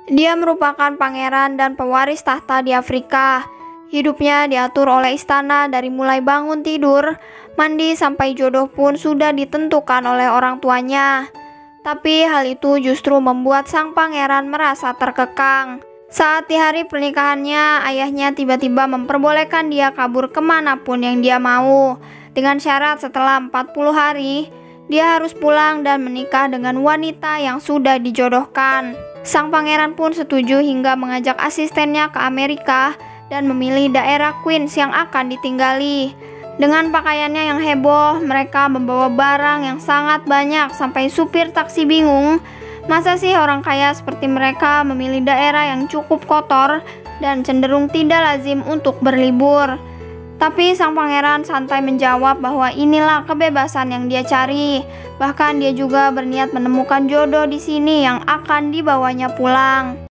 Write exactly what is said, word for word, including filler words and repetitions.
Dia merupakan pangeran dan pewaris tahta di Afrika. Hidupnya diatur oleh istana dari mulai bangun tidur, mandi sampai jodoh pun sudah ditentukan oleh orang tuanya. Tapi hal itu justru membuat sang pangeran merasa terkekang. Saat di hari pernikahannya, ayahnya tiba-tiba memperbolehkan dia kabur kemanapun yang dia mau, dengan syarat setelah empat puluh hari, dia harus pulang dan menikah dengan wanita yang sudah dijodohkan. Sang pangeran pun setuju hingga mengajak asistennya ke Amerika dan memilih daerah Queens yang akan ditinggali. Dengan pakaiannya yang heboh, mereka membawa barang yang sangat banyak sampai supir taksi bingung. Masa sih orang kaya seperti mereka memilih daerah yang cukup kotor dan cenderung tidak lazim untuk berlibur? Tapi sang pangeran santai menjawab bahwa inilah kebebasan yang dia cari. Bahkan dia juga berniat menemukan jodoh di sini yang akan dibawanya pulang.